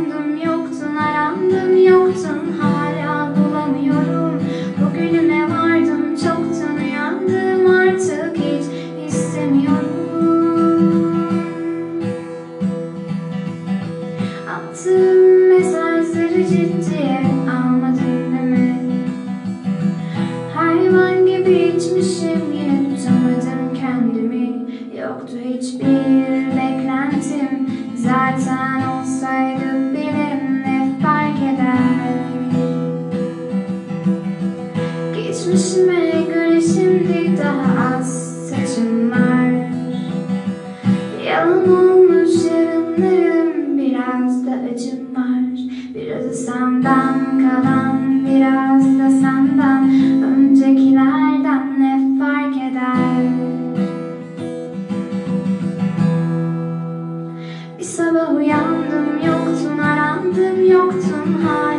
uyandım yoktun, arandım yoktun, hala bulamıyorum. Bugünüme vardım çoktan, uyandım artık hiç istemiyorum. Attığım mesajları ciddiye almadın değil mi? Hayvan gibi içmişim, yine tutamadım kendimi. Yoktu hiçbir beklentim, zaten olsaydı bile ne fark eder? Geçmişime göre şimdi daha az saçım var. Yalan olmuş yarınlarım, biraz da acım var. Birazı senden kalan, biraz da senden. Öncekilerden ne fark eder? Bir sabah uyandım yoktun, arandım yoktun, hala